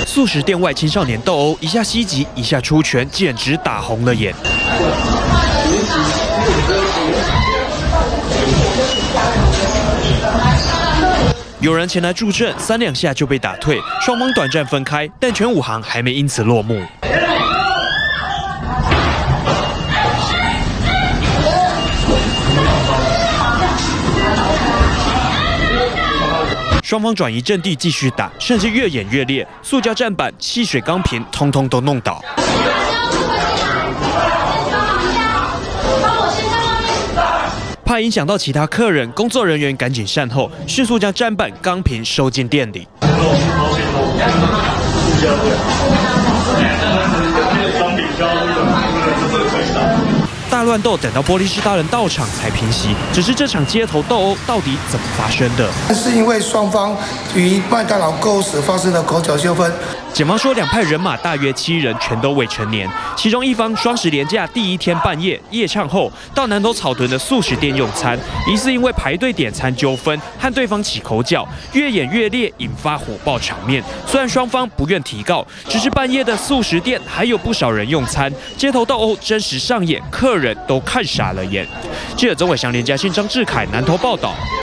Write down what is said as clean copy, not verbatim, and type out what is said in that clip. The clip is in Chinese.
素食店外青少年斗殴，一下袭击，一下出拳，简直打红了眼。有人前来助阵，3两下就被打退，双方短暂分开，但全武行还没因此落幕。双方转移阵地继续打，甚至越演越烈，塑胶站板、汽水钢瓶通通都弄倒。怕影响到其他客人，工作人员赶紧善后，迅速将站板、钢瓶收进店里。大乱斗等到玻璃师大人到场才平息，只是这场街头斗殴到底怎么发生的？ 是因为双方于麦当劳购物时发生了口角纠纷。 检方说，2派人马大约7人，全都未成年。其中一方双十连假第1天半夜夜唱后，到南投草屯的素食店用餐，疑似因为排队点餐纠纷和对方起口角，越演越烈，引发火爆场面。虽然双方不愿提告，只是半夜的素食店还有不少人用餐，街头斗殴真实上演，客人都看傻了眼。记者曾伟翔、连家信、张志凯南投报道。